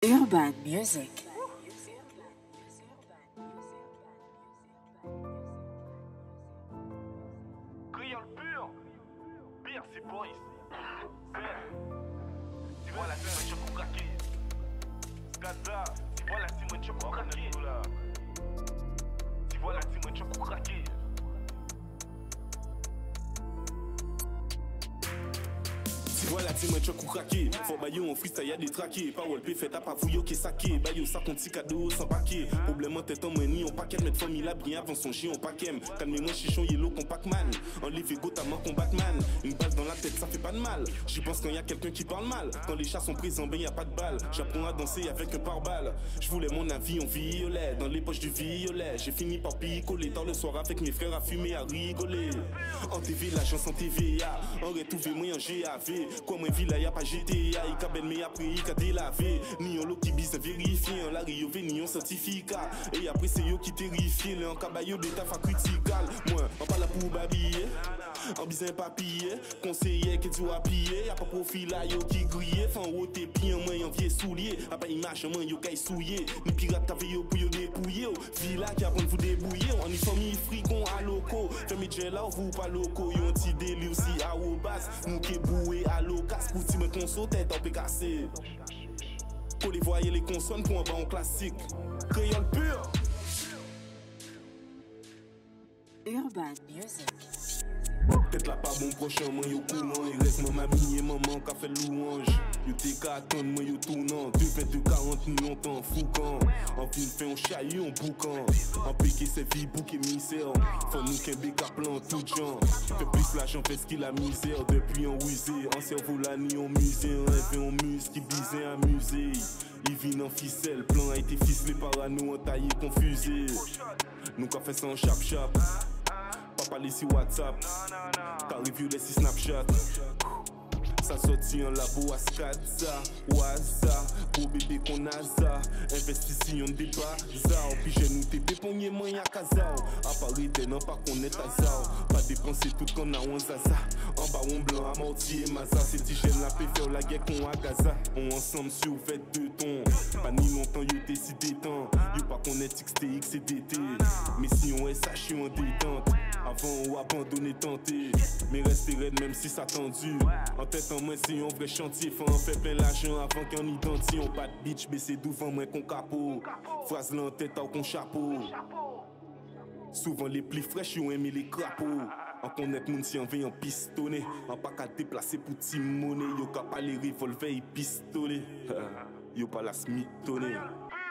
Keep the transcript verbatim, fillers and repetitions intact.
Urban Music. Créole pur, pire c'est boys. Tu vois la team je peux craquer. Gaza, tu vois la team je peux craquer. Tu vois la team je peux craquer. Tu vois la team tu coup craqué. Faut bailler en freestyle y'a des traqués. Parole P fait à pas fouillot qui saqué. Baillot ça compte petit cadeau sans paquet. Problème en tête en mani, on paquet mettre famille là bien avant son chien on paquet. Calmez-moi chichon yellow qu'on Pac-Man. Enlève ego ta main qu'on Batman. Une balle dans la tête ça fait pas de mal. J'y pense quand y a quelqu'un qui parle mal. Quand les chats sont présents ben y a pas de balle. J'apprends à danser avec un pare-balles. Je voulais mon avis en violet. Dans les poches du violet. J'ai fini par picoler tard le soir avec mes frères à fumer à rigoler. En T V la chance en T V A. On retrouvé moi en G A V. Quoi moi villa y'a pas G T A. Il cabelle mais après il a délavé. Ni on l'eau qui bise vérifié. En la rio ni on certificat. Et après c'est yo qui terrifié. Le en cabayo d'état fa critical. Moi on pas là pour babiller. En bise un papier. Conseiller qui doit piller. Y'a pas profil là yo qui grillé. Fan haut tes pieds en main en vieux soulier. A pas image en main yo kay souillé. Ni pirate t'avais yo pour yo dépouiller. Villa qui apprend vous débrouiller. On y famille fricon à loco. Fais mes gel là vous pas loco. Yo un petit délire aussi à haut basse. Nous qui boué à l'ocas. Pour ti me conso tête en pécassé. Pour les voyer les consonnes pour un bon classique. Créole pur. Urban Music. Peut-être là pas bon prochain, moi yo courant. Il reste maman mie et maman qu'a fait louange. Yo t'es qu'à attendre, moi yo tournant. deux vingt-deux quarante millions temps foucan. En film fait un chahi, on boucan. En piqué c'est vie bouc et misère. Faut nous qu'un bec à plan tout genre. Fait plus l'argent fait ce qu'il a misère. Depuis en rusé, en cerveau la nuit en musée. En rêve en muse qui bisait à musée. Il vient en ficelle, plan a été ficelé par à nous en taillé confusé. Nous qu'a fait ça en chap chap. Pas parler si WhatsApp. T'as review les si Snapchat. Ça sorti en labo à Skatza. Waza, beau bébé qu'on a ça. Investition de bazar. Puis j'ai nous t'es dépogné moyen à casa. À Paris t'es non pas qu'on est à ça. Pas dépenser tout qu'on a on zaza. En bas on blanc à mortier maza. C'est dit j'aime la paix faire la guerre qu'on a Gaza. On ensemble sur fait de ton. Pas ni longtemps yo décidé tant. Yo pas qu'on est X T X et D T. Mais si on est sachet en détente. Avant ou abandonner tenté. Mais rester raide même si ça tendu. En tête en main c'est un vrai chantier. Faut en faire plein l'argent avant qu'on identifie. On pas de bitch baissé devant moi qu'on capot. Phrase là en tête ou qu'on chapeau. Souvent les plis fraîches ont aimé les crapauds. En connaître moun si en veille en pistonné. En pas qu'à déplacer pour ti monnaie. Yo ka pas les revolver et pistolet. Yo pas la smitonné.